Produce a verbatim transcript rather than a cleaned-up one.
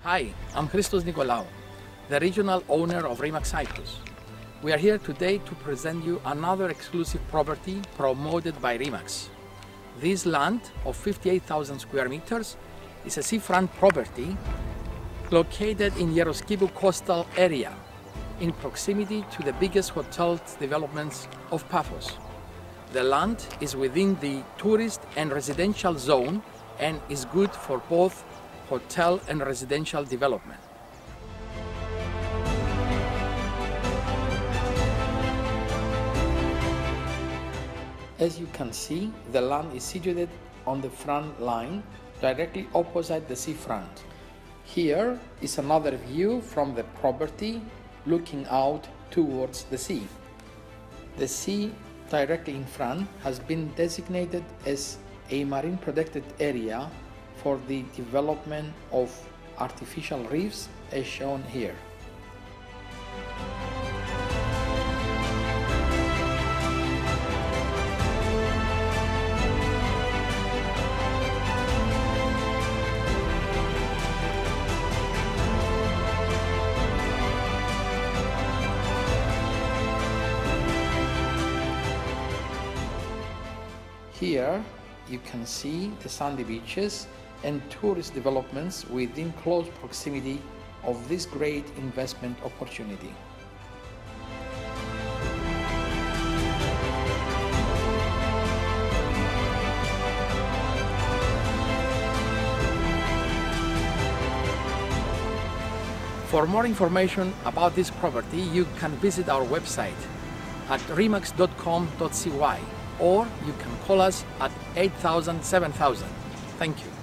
Hi, I'm Christos Nicolaou, the regional owner of Remax Cyprus. We are here today to present you another exclusive property promoted by Remax. This land of fifty-eight thousand square meters is a seafront property located in Yeroskibou coastal area, in proximity to the biggest hotel developments of Paphos. The land is within the tourist and residential zone and is good for both hotel and residential development. As you can see, the land is situated on the front line, directly opposite the seafront. Here is another view from the property looking out towards the sea. The sea directly in front has been designated as a marine protected area for the development of artificial reefs as shown here. Here you can see the sandy beaches and tourist developments within close proximity of this great investment opportunity. For more information about this property, you can visit our website at remax dot com dot c y or you can call us at eight thousand seven thousand. Thank you.